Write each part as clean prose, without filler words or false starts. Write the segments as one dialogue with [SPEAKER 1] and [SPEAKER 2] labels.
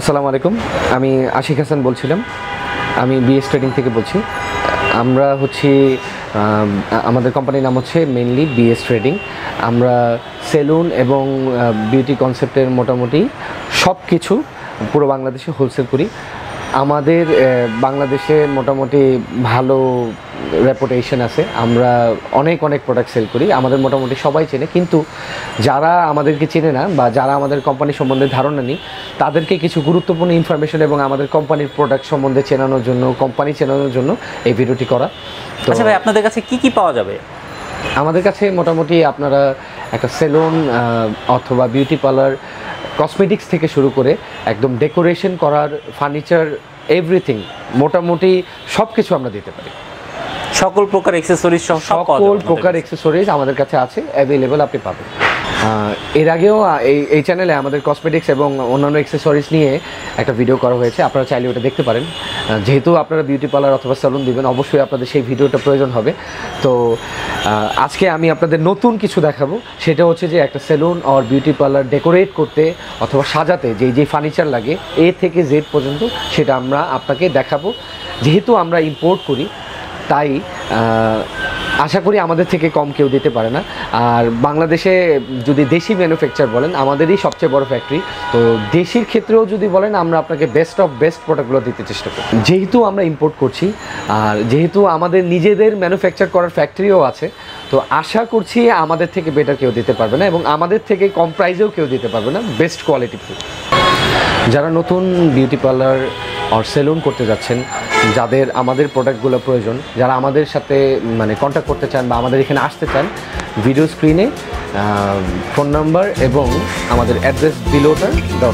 [SPEAKER 1] আসসালামু আলাইকুম, আমি আশিক হাসান বলছিলাম। আমি বিএস ট্রেডিং থেকে বলছি। আমরা হচ্ছি আমাদের কোম্পানির নাম হচ্ছে মেইনলি বিএস ট্রেডিং। আমরা সেলুন এবং বিউটি কনসেপ্টের মোটামুটি সব কিছু পুরো বাংলাদেশে হোলসেল করি। আমাদের বাংলাদেশে মোটামুটি ভালো রেপুটেশন আছে। আমরা অনেক প্রোডাক্ট সেল করি, আমাদের মোটামুটি সবাই চেনে। কিন্তু যারা আমাদেরকে চেনে না বা যারা আমাদের কোম্পানি সম্বন্ধে ধারণা নেই, তাদেরকে কিছু গুরুত্বপূর্ণ ইনফরমেশন এবং আমাদের কোম্পানির প্রোডাক্ট সম্বন্ধে চেনানোর জন্য, কোম্পানি চেনানোর জন্য এই ভিডিওটি করা। তো
[SPEAKER 2] আচ্ছা ভাই, আপনাদের কাছে কি পাওয়া যাবে?
[SPEAKER 1] আমাদের কাছে মোটামুটি আপনারা একটা সেলুন অথবা বিউটি পার্লার, কসমেটিক্স থেকে শুরু করে একদম ডেকোরেশন করার, ফার্নিচার, এভরিথিং মোটামুটি সব কিছু আমরা দিতে পারি।
[SPEAKER 2] সকল প্রকার অ্যাকসেসরিজ
[SPEAKER 1] সকল প্রকার অ্যাকসেসরিজ আমাদের কাছে আছে, অ্যাভেলেবল আপনি পাবেন। এর আগেও এই চ্যানেলে আমাদের কসমেটিক্স এবং অন্যান্য অ্যাকসেসরিজ নিয়ে একটা ভিডিও করা হয়েছে, আপনারা চাইলে ওটা দেখতে পারেন। যেহেতু আপনারা বিউটি পার্লার অথবা সেলুন দিবেন, অবশ্যই আপনাদের সেই ভিডিওটা প্রয়োজন হবে। তো আজকে আমি আপনাদের নতুন কিছু দেখাবো, সেটা হচ্ছে যে একটা সেলুন আর বিউটি পার্লার ডেকোরেট করতে অথবা সাজাতে যে ফার্নিচার লাগে এ থেকে জেড পর্যন্ত, সেটা আমরা আপনাকে দেখাবো। যেহেতু আমরা ইম্পোর্ট করি, তাই আশা করি আমাদের থেকে কম কেউ দিতে পারে না। আর বাংলাদেশে যদি দেশি ম্যানুফ্যাকচার বলেন, আমাদেরই সবচেয়ে বড় ফ্যাক্টরি। তো দেশির ক্ষেত্রেও যদি বলেন, আমরা আপনাকে বেস্ট অফ বেস্ট প্রোডাক্টগুলো দিতে চেষ্টা করি। যেহেতু আমরা ইম্পোর্ট করছি আর যেহেতু আমাদের নিজেদের ম্যানুফ্যাকচার করার ফ্যাক্টরিও আছে, তো আশা করছি আমাদের থেকে বেটার কেউ দিতে পারবে না এবং আমাদের থেকে কম প্রাইসেও কেউ দিতে পারবে না বেস্ট কোয়ালিটি ফুড। যারা নতুন বিউটি পার্লার আর সেলুন করতে যাচ্ছেন, যাদের আমাদের প্রোডাক্টগুলো প্রয়োজন, যারা আমাদের সাথে কন্ট্যাক্ট করতে চান বা আমাদের এখানে আসতে চান, ভিডিও স্ক্রিনে ফোন নাম্বার এবং আমাদের অ্যাড্রেস বিলোটা দেওয়া।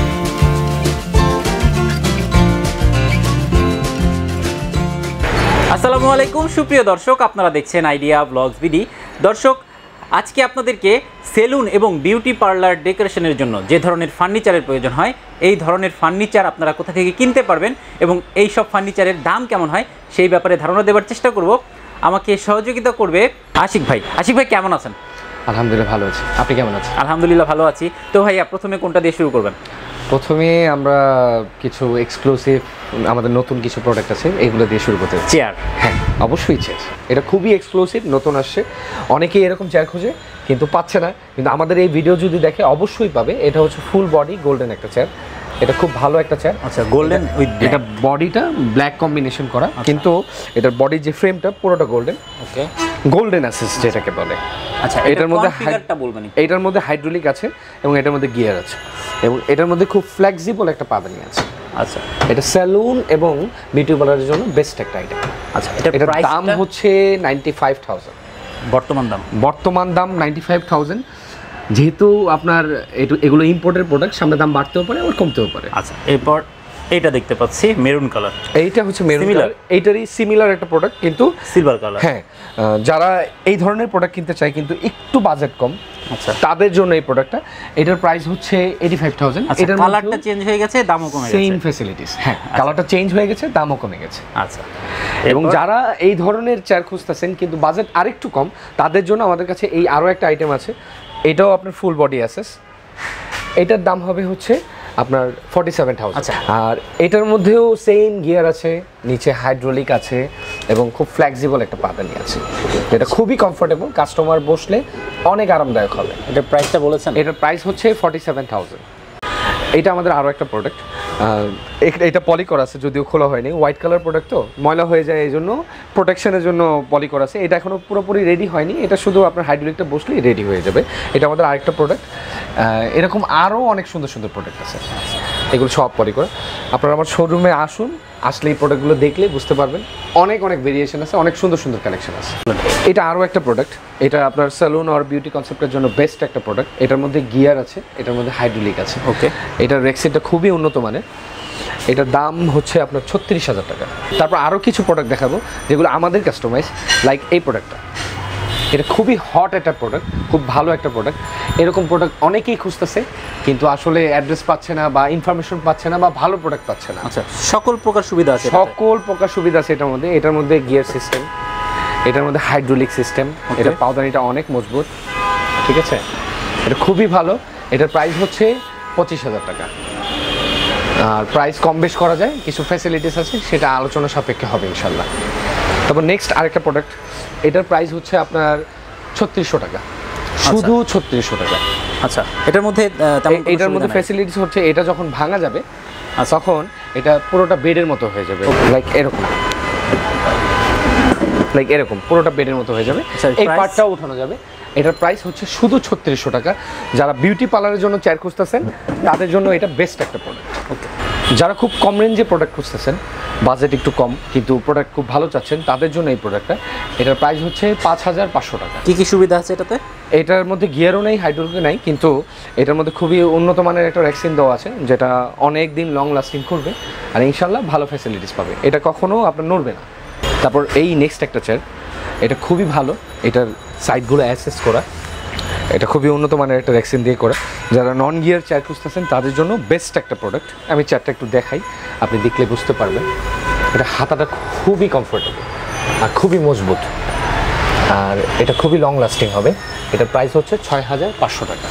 [SPEAKER 2] আসসালামু আলাইকুম সুপ্রিয় দর্শক, আপনারা দেখছেন আইডিয়া ব্লগস বিডি। দর্শক, আজকে আপনাদেরকে সেলুন এবং বিউটি পার্লার ডেকোরেশনের জন্য যে ধরনের ফার্নিচারের প্রয়োজন হয়, এই ধরনের ফার্নিচার আপনারা কোথা থেকে কিনতে পারবেন এবং এই সব ফার্নিচারের দাম কেমন হয় সেই ব্যাপারে ধারণা দেওয়ার চেষ্টা করব। আমাকে সহযোগিতা করবে আশিক ভাই। আশিক ভাই, কেমন আছেন?
[SPEAKER 1] আলহামদুলিল্লাহ ভালো আছি, আপনি কেমন আছেন?
[SPEAKER 2] আলহামদুলিল্লাহ ভালো আছি। তো ভাইয়া, প্রথমে কোনটা দিয়ে শুরু করবেন?
[SPEAKER 1] প্রথমে আমরা কিছু এক্সক্লুসিভ, আমাদের নতুন কিছু প্রোডাক্ট আছে, এগুলো দিয়ে শুরু করতে।
[SPEAKER 2] চেয়ার?
[SPEAKER 1] হ্যাঁ, অবশ্যই চেয়ার। এটা খুবই এক্সক্লুসিভ, নতুন আসছে। অনেকেই এরকম চেয়ার খোঁজে কিন্তু পাচ্ছে না, কিন্তু আমাদের এই ভিডিও যদি দেখে অবশ্যই পাবে। এটা হচ্ছে ফুল বডি গোল্ডেন একটা চেয়ার, এটা খুব ভালো একটা চেয়ার।
[SPEAKER 2] আচ্ছা, গোল্ডেন উইথ,
[SPEAKER 1] এটা বডিটা ব্ল্যাক কম্বিনেশন করা, কিন্তু এটার বডির যে ফ্রেমটা পুরোটা গোল্ডেন। ওকে, গোল্ডেন অ্যাসিস্ট যেটাকে বলে।
[SPEAKER 2] আচ্ছা,
[SPEAKER 1] এটার মধ্যে
[SPEAKER 2] ফিগারটা বলবেন?
[SPEAKER 1] এটার মধ্যে হাইড্রোলিক আছে এবং এটার মধ্যে গিয়ার আছে এবং এটার মধ্যে খুব ফ্লেক্সিবল একটা পাদানি আছে।
[SPEAKER 2] আচ্ছা,
[SPEAKER 1] এটা সেলুন এবং বিউটি পার্লারের জন্য বেস্ট একটা আইটেম।
[SPEAKER 2] আচ্ছা,
[SPEAKER 1] এটার দাম হচ্ছে 95,000 বর্তমান দাম 95,000। যেহেতু আপনার এগুলো ইম্পোর্টের প্রোডাক্ট, সামনে দাম বাড়তেও পারে আবার কমতেও পারে।
[SPEAKER 2] আচ্ছা, এরপর এইটা দেখতে পাচ্ছি মেরুন কালার।
[SPEAKER 1] এইটা হচ্ছে মেরুন কালার, এইটারই সিমিলার একটা প্রোডাক্ট কিন্তু
[SPEAKER 2] সিলভার কালার।
[SPEAKER 1] হ্যাঁ, যারা এই ধরনের প্রোডাক্ট কিনতে চায় কিন্তু একটু বাজেট কম,
[SPEAKER 2] আচ্ছা,
[SPEAKER 1] তাদের জন্য এই প্রোডাক্টটা। এটার প্রাইস হচ্ছে 85,000।
[SPEAKER 2] এটার কালারটা চেঞ্জ হয়ে গেছে, দামও কমে গেছে।
[SPEAKER 1] সেম ফ্যাসিলিটিস, হ্যাঁ, কালারটা চেঞ্জ হয়ে গেছে, দামও কমে গেছে।
[SPEAKER 2] আচ্ছা,
[SPEAKER 1] এবং যারা এই ধরনের চেয়ার খুঁজতেছেন কিন্তু বাজেট আরেকটু কম, তাদের জন্য আমাদের কাছে এই আরও একটা আইটেম আছে। এটাও আপনার ফুল বডি অ্যাসেস। এটার দাম হবে হচ্ছে আপনার 47,000। আর এটার মধ্যেও সেম গিয়ার আছে, নিচে হাইড্রোলিক আছে এবং খুব ফ্লেক্সিবল একটা পাদানি আছে। এটা খুবই কমফোর্টেবল, কাস্টমার বসলে অনেক আরামদায়ক হবে।
[SPEAKER 2] এটার প্রাইসটা বলেছেন?
[SPEAKER 1] এটার প্রাইস হচ্ছে 47,000। এটা আমাদের আরও একটা প্রোডাক্ট, এটা পলি করা আছে, যদিও খোলা হয়নি। হোয়াইট কালার প্রোডাক্ট তো ময়লা হয়ে যায়, এই জন্য প্রোটেকশনের জন্য পলি করা আছে। এটা এখনও পুরোপুরি রেডি হয়নি, এটা শুধু আপনার হাইড্রোলিকটা বসলেই রেডি হয়ে যাবে। এটা আমাদের আরেকটা প্রোডাক্ট। এরকম আরও অনেক সুন্দর সুন্দর প্রোডাক্ট আছে, এগুলো সব পলি করা। আপনারা আমার শোরুমে আসুন, আসলে এই প্রোডাক্টগুলো দেখলে বুঝতে পারবেন অনেক ভেরিয়েশন আছে, অনেক সুন্দর সুন্দর কালেকশন আছে। এটা আরও একটা প্রোডাক্ট, এটা আপনার সেলুন আর বিউটি কনসেপ্টের জন্য বেস্ট একটা প্রোডাক্ট। এটার মধ্যে গিয়ার আছে, এটার মধ্যে হাইড্রোলিক আছে। ওকে, এটার রেক্সিটটা খুবই উন্নত মানের। এটার দাম হচ্ছে আপনার 36,000 টাকা। তারপর আরও কিছু প্রোডাক্ট দেখাবো যেগুলো আমাদের কাস্টমাইজ, লাইক এই প্রোডাক্টটা। এটা খুবই হট একটা প্রোডাক্ট, খুব ভালো একটা প্রোডাক্ট। এরকম প্রোডাক্ট অনেকেই খুঁজতেছে কিন্তু আসলে অ্যাড্রেস পাচ্ছে না বা ইনফরমেশন পাচ্ছে না বা ভালো প্রোডাক্ট পাচ্ছে না।
[SPEAKER 2] আচ্ছা, সকল প্রকার সুবিধা আছে?
[SPEAKER 1] সকল প্রকার সুবিধা আছে এটার মধ্যে গিয়ার সিস্টেম, এটার মধ্যে হাইড্রোলিক সিস্টেম। এটা পাউদানিটা অনেক মজবুত, ঠিক আছে, এটা খুবই ভালো। এটার প্রাইস হচ্ছে 25,000 টাকা। আর প্রাইস কম বেশ করা যায়, কিছু ফ্যাসিলিটিস আছে, সেটা আলোচনা সাপেক্ষে হবে ইনশাল্লাহ। তারপর নেক্সট আরেকটা প্রোডাক্ট, এটার প্রাইস হচ্ছে আপনার 3600 টাকা, শুধু 3600 টাকা।
[SPEAKER 2] আচ্ছা, এটার মধ্যে
[SPEAKER 1] এটার মধ্যে ফ্যাসিলিটিস হচ্ছে এটা যখন ভাঙা যাবে তখন এটা পুরোটা বেডের মতো হয়ে যাবে, লাইক এরকম পুরোটা বেডের মতো হয়ে যাবে। এই পার্টটাও উঠানো যাবে। এটার প্রাইস হচ্ছে শুধু 3600 টাকা। যারা বিউটি পার্লারের জন্য চেয়ার খুঁজতেছেন তাদের জন্য এটা বেস্ট একটা প্রোডাক্ট। ওকে, যারা খুব কম রেঞ্জে প্রোডাক্ট খুঁজতেছেন, বাজেট একটু কম কিন্তু প্রোডাক্ট খুব ভালো চাচ্ছেন, তাদের জন্য এই প্রোডাক্টটা। এটার প্রাইস হচ্ছে 5500 টাকা।
[SPEAKER 2] কী কী সুবিধা আছে এটাতে?
[SPEAKER 1] এটার মধ্যে গিয়ারও নেই, হাইড্রোলিকও নেই, কিন্তু এটার মধ্যে খুবই উন্নত মানের একটা রেক্সিন দেওয়া আছে, যেটা অনেক দিন লং লাস্টিং করবে আর ইনশাল্লাহ ভালো ফ্যাসিলিটিস পাবে। এটা কখনো আপনার নড়বে না। তারপর এই নেক্সট একটা চেয়ার, এটা খুবই ভালো, এটার সাইডগুলো অ্যাসেস করা, এটা খুবই উন্নত মানের একটা রেক্সিন দিয়ে করা। যারা নন গিয়ার চেয়ার খুঁজতেছেন তাদের জন্য বেস্ট একটা প্রোডাক্ট। আমি চেয়ারটা একটু দেখাই, আপনি দেখলে বুঝতে পারবেন। এটা হাতাটা খুবই কমফোর্টেবল আর খুবই মজবুত, আর এটা খুবই লং লাস্টিং হবে। এটার প্রাইস হচ্ছে 6500 টাকা।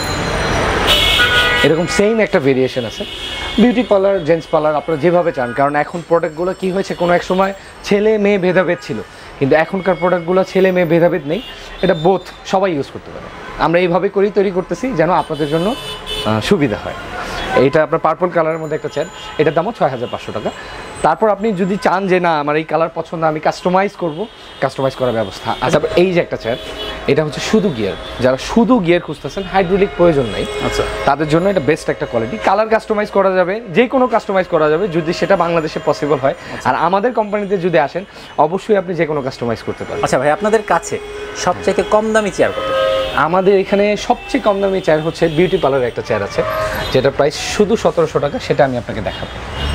[SPEAKER 1] এরকম সেম একটা ভেরিয়েশন আছে বিউটি পার্লার, জেন্টস পার্লার, আপনারা যেভাবে চান। কারণ এখন প্রোডাক্টগুলো কী হয়েছে, কোনো এক সময় ছেলে মেয়ে ভেদাভেদ ছিল, কিন্তু এখনকার প্রোডাক্টগুলো ছেলে মেয়ে ভেদাভেদ নেই, এটা বোথ সবাই ইউজ করতে পারে। আমরা এইভাবে তৈরি করতেছি যেন আপনাদের জন্য সুবিধা হয়। এইটা আপনার পার্পল কালারের মধ্যে একটা চেয়ার, এটার দামও 6500 টাকা। তারপর আপনি যদি চান যে না আমার এই কালার পছন্দ, আমি কাস্টমাইজ করব, কাস্টমাইজ করার ব্যবস্থা আচ্ছা। এই যে একটা চেয়ার, এটা হচ্ছে শুধু গিয়ার। যারা শুধু গিয়ার খুঁজতেছেন, হাইড্রোলিক প্রয়োজন নেই, আচ্ছা, তাদের জন্য এটা বেস্ট একটা কোয়ালিটি। কালার কাস্টমাইজ করা যাবে, যে কোনো কাস্টমাইজ করা যাবে যদি সেটা বাংলাদেশে পসিবল হয়। আর আমাদের কোম্পানিতে যদি আসেন অবশ্যই আপনি যে কোনো কাস্টমাইজ করতে পারেন।
[SPEAKER 2] আচ্ছা ভাই, আপনাদের কাছে সবচেয়ে কম দামি চেয়ার কত?
[SPEAKER 1] আমাদের এখানে সবচেয়ে কম দামি চেয়ার হচ্ছে বিউটি পার্লারের একটা চেয়ার আছে, যেটা প্রাইস শুধু 1700 টাকা। সেটা আমি আপনাকে দেখাবো।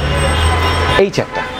[SPEAKER 1] এই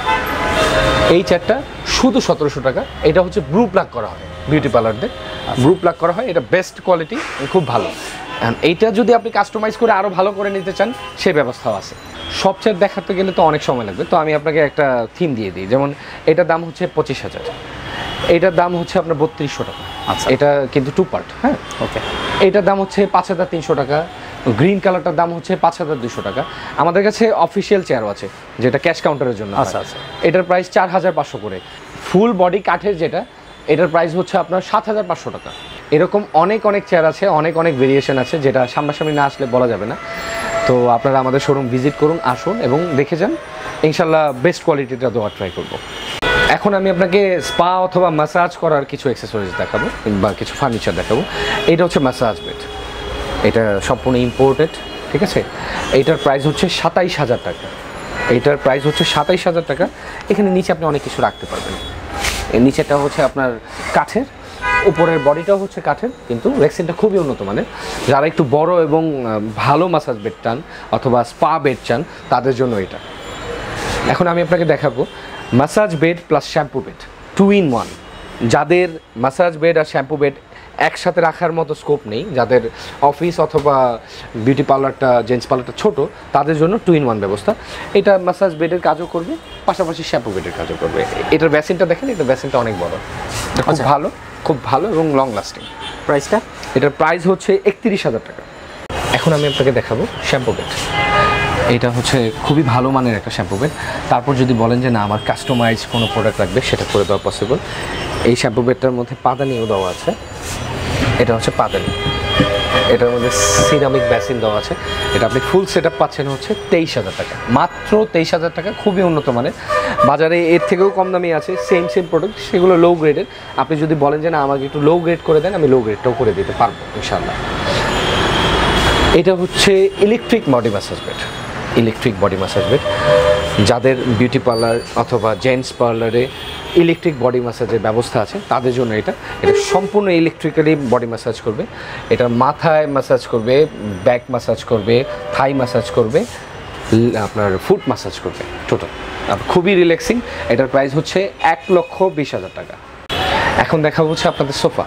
[SPEAKER 1] চেয়ারটা শুধু 1700 টাকা। এটা হচ্ছে ব্রু প্লাগ করা হয়, বিউটি পার্লারদের ব্রু প্লাগ করা হয়, এটা বেস্ট কোয়ালিটি, খুব ভালো। এইটা যদি আপনি কাস্টমাইজ করে আরও ভালো করে নিতে চান সেই ব্যবস্থাও আছে। সব চেয়ার দেখাতে গেলে তো অনেক সময় লাগবে, তো আমি আপনাকে একটা থিম দিয়ে দিই। যেমন এটার দাম হচ্ছে 25000, এটার দাম হচ্ছে আপনার 3200 টাকা। আচ্ছা, এটা কিন্তু 2 পার্ট। হ্যাঁ, ওকে। এটার দাম হচ্ছে 5300 টাকা। গ্রিন কালারটার দাম হচ্ছে 5200 টাকা। আমাদের কাছে অফিসিয়াল চেয়ারও আছে যেটা ক্যাশ কাউন্টারের জন্য। আচ্ছা আচ্ছা, এটার প্রাইস 4500 করে। ফুল বডি কাঠের যেটা, এটার প্রাইস হচ্ছে আপনার 7500 টাকা। এরকম অনেক চেয়ার আছে, অনেক ভেরিয়েশন আছে, যেটা সামনাসামনি না আসলে বলা যাবে না। তো আপনারা আমাদের শোরুম ভিজিট করুন, আসুন এবং দেখে যান, ইনশাল্লাহ বেস্ট কোয়ালিটিটা দেওয়ার ট্রাই করবো। এখন আমি আপনাকে স্পা অথবা ম্যাসাজ করার কিছু অ্যাক্সেসরিজ দেখাবো বা কিছু ফার্নিচার দেখাবো। এটা হচ্ছে ম্যাসাজ বেড, এটা সম্পূর্ণ ইম্পোর্টেড, ঠিক আছে। এইটার প্রাইস হচ্ছে 27000 টাকা। এইটার প্রাইস হচ্ছে 27000 টাকা। এখানে নিচে আপনি অনেক কিছু রাখতে পারবেন। এর নিচেটা হচ্ছে আপনার কাঠের, উপরের বডিটাও হচ্ছে কাঠের, কিন্তু রেক্সিনটা খুবই উন্নত মানের। যারা একটু বড় এবং ভালো ম্যাসাজ বেড চান অথবা স্পা বেড চান তাদের জন্য এটা। এখন আমি আপনাকে দেখাবো massage bed plus shampoo bed 2 in 1। যাদের ম্যাসাজ বেড আর শ্যাম্পু বেড একসাথে রাখার মতো স্কোপ নেই, যাদের অফিস অথবা বিউটি পার্লারটা, জেন্টস পার্লারটা ছোট, তাদের জন্য 2 in 1 ব্যবস্থা। এটা ম্যাসাজ বেডের কাজও করবে, পাশাপাশি শ্যাম্পু বেডের কাজও করবে। এটার বেসিনটা দেখেন, এটার বেসিনটা অনেক বড়, খুব ভালো এবং লং লাস্টিং।
[SPEAKER 2] প্রাইসটা?
[SPEAKER 1] এটার প্রাইস হচ্ছে 31000 টাকা। এখন আমি আপনাকে দেখাবো শ্যাম্পু বেড। এটা হচ্ছে খুবই ভালো মানের একটা শ্যাম্পু বেড। তারপর যদি বলেন যে না আমার কাস্টমাইজ কোনো প্রোডাক্ট লাগবে, সেটা করে দেওয়া পসিবল। এই শ্যাম্পু বেডটার মধ্যে পাদানিও দেওয়া আছে। এটা হচ্ছে পাদানি, এটার মধ্যে সিরামিক বেসিন দেওয়া আছে। এটা আপনি ফুল সেট আপ পাচ্ছেন হচ্ছে 23000 টাকা, মাত্র 23000 টাকা। খুবই উন্নত মানের, বাজারে এর থেকেও কম দামি আছে সেম প্রোডাক্ট, সেগুলো লো গ্রেডের। আপনি যদি বলেন যে না আমাকে একটু লো গ্রেড করে দেন, আমি লো গ্রেডটাও করে দিতে পারবো ইনশাআল্লাহ। এটা হচ্ছে electric body massage bed, electric body massage bed. যাদের বিউটি পার্লার অথবা জেন্টস পার্লারে ইলেকট্রিক বডি ম্যাসাজের ব্যবস্থা আছে তাদের জন্য এটা সম্পূর্ণ ইলেকট্রিক্যালি বডি ম্যাসাজ করবে। এটা মাথায় ম্যাসাজ করবে, ব্যাক ম্যাসাজ করবে, থাই ম্যাসাজ করবে, আপনার ফুট ম্যাসাজ করবে, টোটাল খুবই রিল্যাক্সিং। এটার প্রাইস হচ্ছে 1,20,000 টাকা। এখন দেখা হচ্ছে আপনাদের সোফা।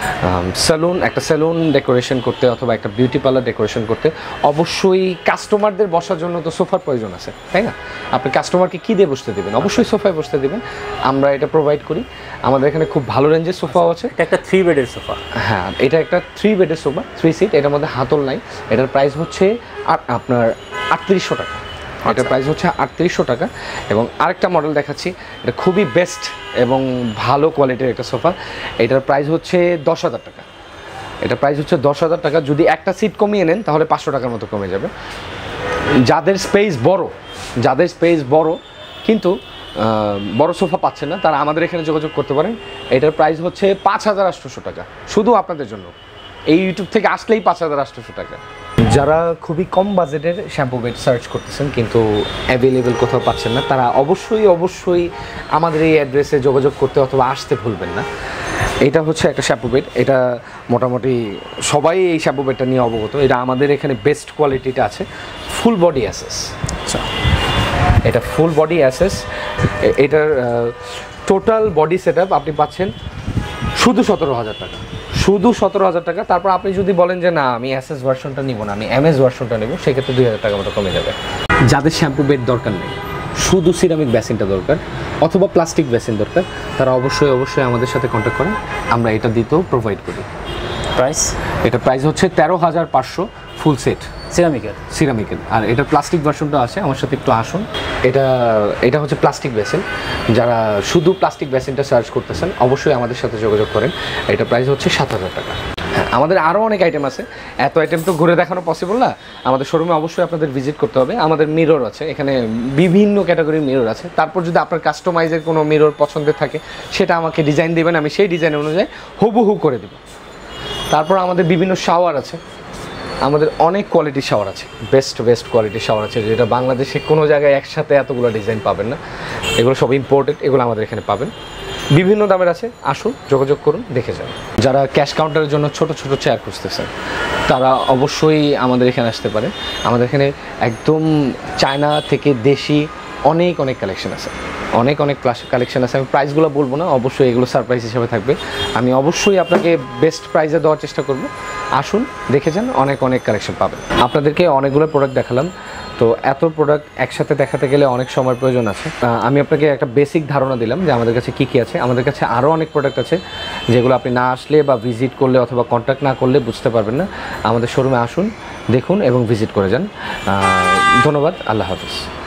[SPEAKER 1] একটা স্যালুন ডেকোরেশন করতে অথবা একটা বিউটি পার্লার ডেকোরেশন করতে অবশ্যই কাস্টমারদের বসার জন্য তো সোফার প্রয়োজন আছে, তাই না? আপনি কাস্টমারকে কী দিয়ে বসতে দেবেন? অবশ্যই সোফায় বসতে দেবেন। আমরা এটা প্রোভাইড করি। আমাদের এখানে খুব ভালো রেঞ্জের সোফাও আছে।
[SPEAKER 2] এটা একটা 3 বেডের সোফা।
[SPEAKER 1] হ্যাঁ, এটা একটা 3 বেডের সোফা, 3 সিট। এটার মধ্যে হাতল নাই। এটার প্রাইস হচ্ছে আপনার 3800 টাকা। এটার প্রাইস হচ্ছে 3800 টাকা। এবং আরেকটা মডেল দেখাচ্ছি, এটা খুবই বেস্ট এবং ভালো কোয়ালিটির একটা সোফা। এটার প্রাইস হচ্ছে 10,000 টাকা। এটার প্রাইস হচ্ছে 10,000 টাকা। যদি একটা সিট কমিয়ে নেন তাহলে 500 টাকার মতো কমে যাবে। যাদের স্পেস বড় কিন্তু বড় সোফা পাচ্ছেন না, তারা আমাদের এখানে যোগাযোগ করতে পারেন। এটার প্রাইস হচ্ছে 5,800 টাকা, শুধু আপনাদের জন্য। এই ইউটিউব থেকে আসলেই 5,800 টাকা। যারা খুবই কম বাজেটের শ্যাম্পু বেড সার্চ করতেছেন কিন্তু অ্যাভেলেবেল কোথাও পাচ্ছেন না, তারা অবশ্যই আমাদের এই অ্যাড্রেসে যোগাযোগ করতে অথবা আসতে ভুলবেন না। এটা হচ্ছে একটা শ্যাম্পু বেড, এটা মোটামুটি সবাই এই শ্যাম্পু বেডটা নিয়ে অবগত। এটা আমাদের এখানে বেস্ট কোয়ালিটিটা আছে, ফুল বডি অ্যাসেস। আচ্ছা, এটা ফুল বডি অ্যাসেস। এটার টোটাল বডি সেটআপ আপনি পাচ্ছেন শুধু 17,000 টাকা, শুধু 17,000 টাকা। তারপর আপনি যদি বলেন যে না আমি অ্যাসেস ভার্সনটা নিব না, আমি এমএস ভার্সনটা নেব, সেক্ষেত্রে 2,000 টাকা মতো কমে যাবে। যাদের শ্যাম্পু বেড দরকার নেই, শুধু সিরামিক বেসিনটা দরকার অথবা প্লাস্টিক বেসিন দরকার, তারা অবশ্যই আমাদের সাথে কন্ট্যাক্ট করেন, আমরা এটা দিতেও প্রোভাইড করি।
[SPEAKER 2] প্রাইস?
[SPEAKER 1] এটা প্রাইস হচ্ছে 13,500 ফুল সেট সিরামিকের। আর এটা প্লাস্টিক ভার্সনটা আছে, আমার সাথে একটু আসুন। এটা হচ্ছে প্লাস্টিক বেসিন। যারা শুধু প্লাস্টিক বেসিনটা সার্চ করতেছেন অবশ্যই আমাদের সাথে যোগাযোগ করেন। এটা প্রাইস হচ্ছে 7,000 টাকা। হ্যাঁ, আমাদের আরও অনেক আইটেম আছে, এত আইটেম তো ঘুরে দেখানো পসিবল না। আমাদের শোরুমে অবশ্যই আপনাদের ভিজিট করতে হবে। আমাদের মিরর আছে, এখানে বিভিন্ন ক্যাটাগরির মিরর আছে। তারপর যদি আপনার কাস্টমাইজের কোনো মিরর পছন্দের থাকে সেটা আমাকে ডিজাইন দেবেন, আমি সেই ডিজাইন অনুযায়ী হুবহু করে দেবো। তারপর আমাদের বিভিন্ন শাওয়ার আছে, আমাদের অনেক কোয়ালিটির শাওয়ার আছে, বেস্ট কোয়ালিটির শাওয়ার আছে, যেটা বাংলাদেশে কোনো জায়গায় একসাথে এতগুলো ডিজাইন পাবেন না। এগুলো সব ইম্পোর্টেড, এগুলো আমাদের এখানে পাবেন। বিভিন্ন দামের আছে, আসুন যোগাযোগ করুন, দেখে যান। যারা ক্যাশ কাউন্টারের জন্য ছোট চেয়ার খুঁজতেছেন তারা অবশ্যই আমাদের এখানে আসতে পারে। আমাদের এখানে একদম চায়না থেকে দেশি অনেক কালেকশন আছে, অনেক কালেকশন আছে। আমি প্রাইসগুলো বলবো না, অবশ্যই এগুলো সারপ্রাইজ হিসেবে থাকবে। আমি অবশ্যই আপনাকে বেস্ট প্রাইসে দেওয়ার চেষ্টা করব। আসুন দেখে যান, অনেক কালেকশন পাবেন। আপনাদেরকে অনেকগুলো প্রোডাক্ট দেখালাম, তো এত প্রোডাক্ট একসাথে দেখাতে গেলে অনেক সময়ের প্রয়োজন আছে। আমি আপনাকে একটা বেসিক ধারণা দিলাম যে আমাদের কাছে কী আছে। আমাদের কাছে আরও অনেক প্রোডাক্ট আছে যেগুলো আপনি না আসলে বা ভিজিট করলে অথবা কন্ট্যাক্ট না করলে বুঝতে পারবেন না। আমাদের শোরুমে আসুন, দেখুন এবং ভিজিট করে যান। ধন্যবাদ, আল্লাহ হাফিজ।